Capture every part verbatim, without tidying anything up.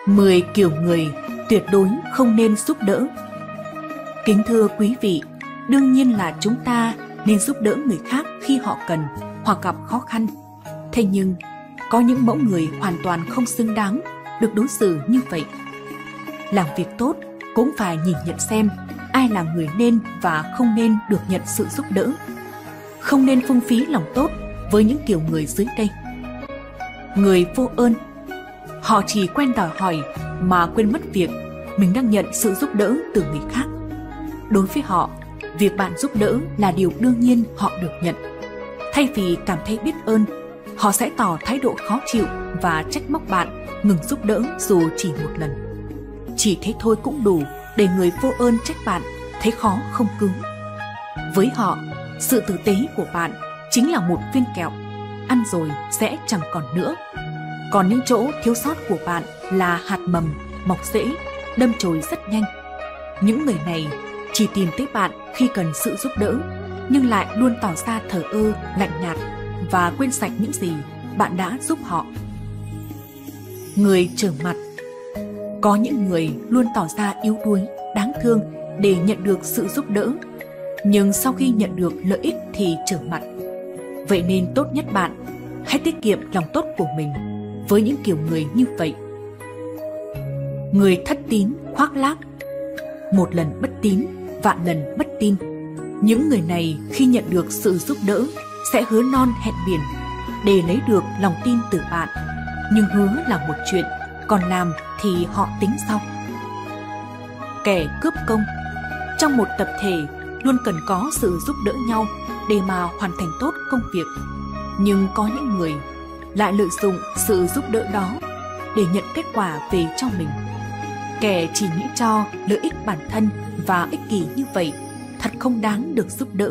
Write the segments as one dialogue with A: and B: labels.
A: mười kiểu người tuyệt đối không nên giúp đỡ. Kính thưa quý vị, đương nhiên là chúng ta nên giúp đỡ người khác khi họ cần hoặc gặp khó khăn. Thế nhưng, có những mẫu người hoàn toàn không xứng đáng được đối xử như vậy. Làm việc tốt cũng phải nhìn nhận xem ai là người nên và không nên được nhận sự giúp đỡ. Không nên phung phí lòng tốt với những kiểu người dưới đây. Người vô ơn. Họ chỉ quen đòi hỏi mà quên mất việc mình đang nhận sự giúp đỡ từ người khác. Đối với họ, việc bạn giúp đỡ là điều đương nhiên họ được nhận. Thay vì cảm thấy biết ơn, họ sẽ tỏ thái độ khó chịu và trách móc bạn ngừng giúp đỡ dù chỉ một lần. Chỉ thế thôi cũng đủ để người vô ơn trách bạn thấy khó không cứu. Với họ, sự tử tế của bạn chính là một viên kẹo, ăn rồi sẽ chẳng còn nữa. Còn những chỗ thiếu sót của bạn là hạt mầm, mọc rễ, đâm chồi rất nhanh. Những người này chỉ tìm tới bạn khi cần sự giúp đỡ, nhưng lại luôn tỏ ra thờ ơ, lạnh nhạt và quên sạch những gì bạn đã giúp họ. Người trở mặt. Có những người luôn tỏ ra yếu đuối, đáng thương để nhận được sự giúp đỡ, nhưng sau khi nhận được lợi ích thì trở mặt. Vậy nên tốt nhất bạn hãy tiết kiệm lòng tốt của mình với những kiểu người như vậy. Người thất tín, khoác lác. Một lần bất tín, vạn lần bất tin. Những người này khi nhận được sự giúp đỡ sẽ hứa non hẹn biển để lấy được lòng tin từ bạn, nhưng hứa là một chuyện, còn làm thì họ tính sau. Kẻ cướp công. Trong một tập thể luôn cần có sự giúp đỡ nhau để mà hoàn thành tốt công việc, nhưng có những người lại lợi dụng sự giúp đỡ đó để nhận kết quả về cho mình. Kẻ chỉ nghĩ cho lợi ích bản thân và ích kỷ như vậy thật không đáng được giúp đỡ.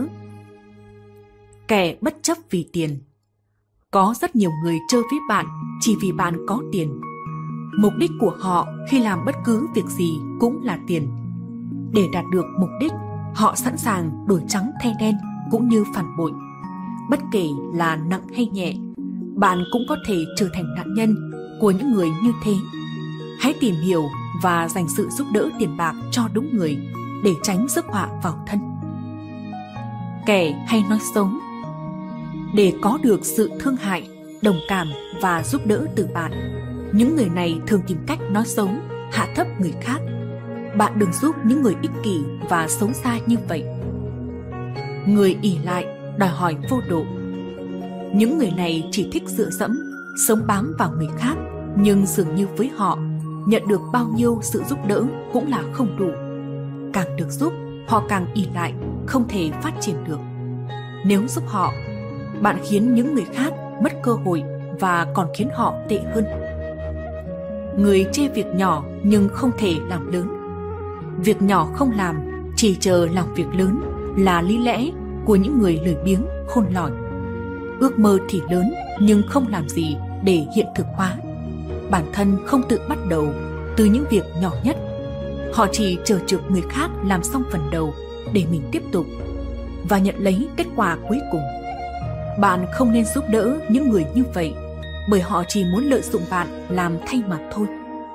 A: Kẻ bất chấp vì tiền. Có rất nhiều người chơi với bạn chỉ vì bạn có tiền. Mục đích của họ khi làm bất cứ việc gì cũng là tiền. Để đạt được mục đích, họ sẵn sàng đổi trắng thay đen cũng như phản bội. Bất kể là nặng hay nhẹ, bạn cũng có thể trở thành nạn nhân của những người như thế. Hãy tìm hiểu và dành sự giúp đỡ tiền bạc cho đúng người để tránh rước họa vào thân. Kẻ hay nói xấu. Để có được sự thương hại, đồng cảm và giúp đỡ từ bạn, những người này thường tìm cách nói xấu, hạ thấp người khác. Bạn đừng giúp những người ích kỷ và xấu xa như vậy. Người ỷ lại, đòi hỏi vô độ. Những người này chỉ thích dựa dẫm, sống bám vào người khác, nhưng dường như với họ, nhận được bao nhiêu sự giúp đỡ cũng là không đủ. Càng được giúp, họ càng ỷ lại, không thể phát triển được. Nếu giúp họ, bạn khiến những người khác mất cơ hội và còn khiến họ tệ hơn. Người chê việc nhỏ nhưng không thể làm lớn. Việc nhỏ không làm, chỉ chờ làm việc lớn là lý lẽ của những người lười biếng, khôn lỏi. Ước mơ thì lớn nhưng không làm gì để hiện thực hóa. Bản thân không tự bắt đầu từ những việc nhỏ nhất. Họ chỉ chờ trực người khác làm xong phần đầu để mình tiếp tục và nhận lấy kết quả cuối cùng. Bạn không nên giúp đỡ những người như vậy, bởi họ chỉ muốn lợi dụng bạn làm thay mặt thôi.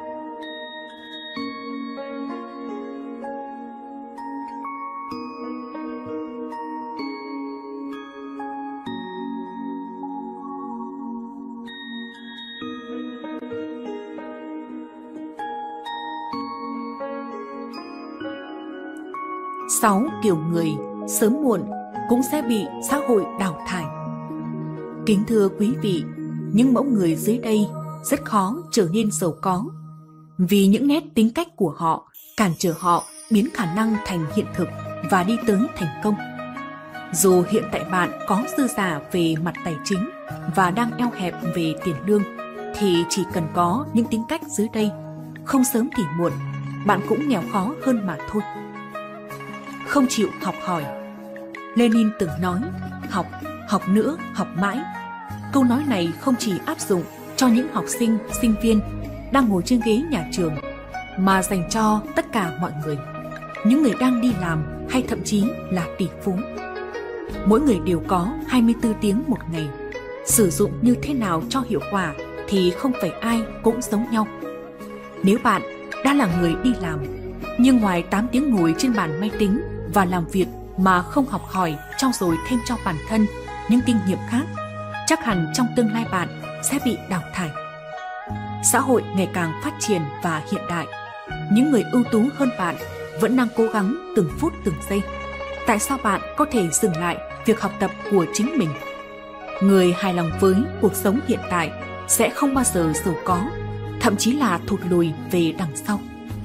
A: Sáu kiểu người sớm muộn cũng sẽ bị xã hội đào thải. Kính thưa quý vị, những mẫu người dưới đây rất khó trở nên giàu có, vì những nét tính cách của họ cản trở họ biến khả năng thành hiện thực và đi tới thành công. Dù hiện tại bạn có dư giả về mặt tài chính và đang eo hẹp về tiền lương, thì chỉ cần có những tính cách dưới đây, không sớm thì muộn, bạn cũng nghèo khó hơn mà thôi. Không chịu học hỏi. Lenin từng nói, học, học nữa, học mãi. Câu nói này không chỉ áp dụng cho những học sinh, sinh viên đang ngồi trên ghế nhà trường, mà dành cho tất cả mọi người, những người đang đi làm hay thậm chí là tỷ phú. Mỗi người đều có hai mươi tư tiếng một ngày. Sử dụng như thế nào cho hiệu quả thì không phải ai cũng giống nhau. Nếu bạn đã là người đi làm, nhưng ngoài tám tiếng ngồi trên bàn máy tính và làm việc mà không học hỏi, trau dồi thêm cho bản thân những kinh nghiệm khác, chắc hẳn trong tương lai bạn sẽ bị đào thải. Xã hội ngày càng phát triển và hiện đại. Những người ưu tú hơn bạn vẫn đang cố gắng từng phút từng giây. Tại sao bạn có thể dừng lại việc học tập của chính mình? Người hài lòng với cuộc sống hiện tại sẽ không bao giờ giàu có, thậm chí là thụt lùi về đằng sau.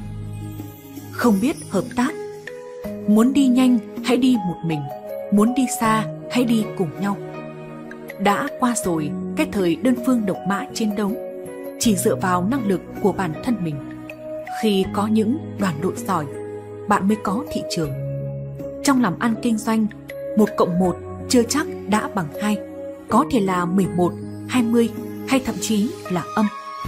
A: Không biết hợp tác. Muốn đi nhanh hãy đi một mình, muốn đi xa hãy đi cùng nhau. Đã qua rồi cái thời đơn phương độc mã chiến đấu, chỉ dựa vào năng lực của bản thân mình. Khi có những đoàn đội giỏi, bạn mới có thị trường. Trong làm ăn kinh doanh, một cộng một chưa chắc đã bằng hai, có thể là mười một, hai mươi hay thậm chí là âm.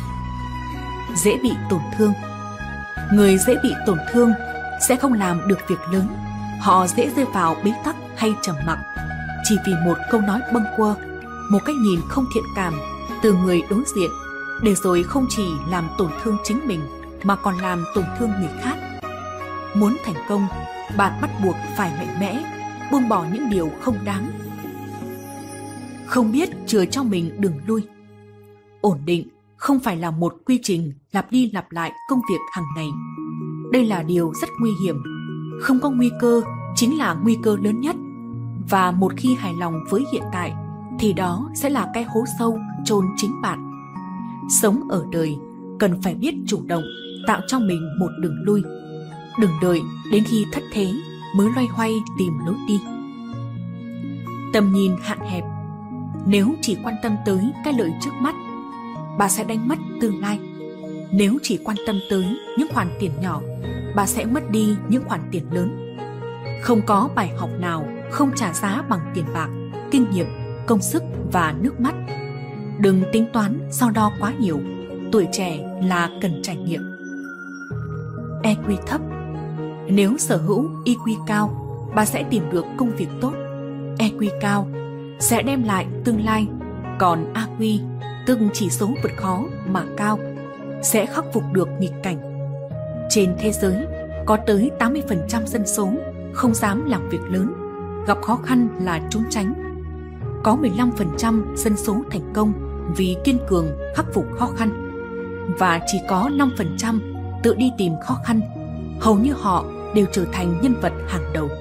A: Dễ bị tổn thương. Người dễ bị tổn thương sẽ không làm được việc lớn. Họ dễ rơi vào bế tắc hay trầm mặc chỉ vì một câu nói bâng quơ, một cách nhìn không thiện cảm từ người đối diện, để rồi không chỉ làm tổn thương chính mình mà còn làm tổn thương người khác. Muốn thành công, bạn bắt buộc phải mạnh mẽ, buông bỏ những điều không đáng. Không biết chừa cho mình đường lui. Ổn định không phải là một quy trình lặp đi lặp lại công việc hàng ngày. Đây là điều rất nguy hiểm. Không có nguy cơ chính là nguy cơ lớn nhất. Và một khi hài lòng với hiện tại thì đó sẽ là cái hố sâu chôn chính bạn. Sống ở đời cần phải biết chủ động tạo cho mình một đường lui. Đừng đợi đến khi thất thế mới loay hoay tìm lối đi. Tầm nhìn hạn hẹp. Nếu chỉ quan tâm tới cái lợi trước mắt, bà sẽ đánh mất tương lai. Nếu chỉ quan tâm tới những khoản tiền nhỏ, bà sẽ mất đi những khoản tiền lớn. Không có bài học nào không trả giá bằng tiền bạc, kinh nghiệm, công sức và nước mắt. Đừng tính toán so đo quá nhiều. Tuổi trẻ là cần trải nghiệm. e quy thấp. Nếu sở hữu i kiu cao, bà sẽ tìm được công việc tốt. e quy cao sẽ đem lại tương lai, còn a quy, tức chỉ số vượt khó mà cao, sẽ khắc phục được nghịch cảnh. Trên thế giới, có tới tám mươi phần trăm dân số không dám làm việc lớn, gặp khó khăn là trốn tránh. Có mười lăm phần trăm dân số thành công vì kiên cường khắc phục khó khăn. Và chỉ có năm phần trăm tự đi tìm khó khăn, hầu như họ đều trở thành nhân vật hàng đầu.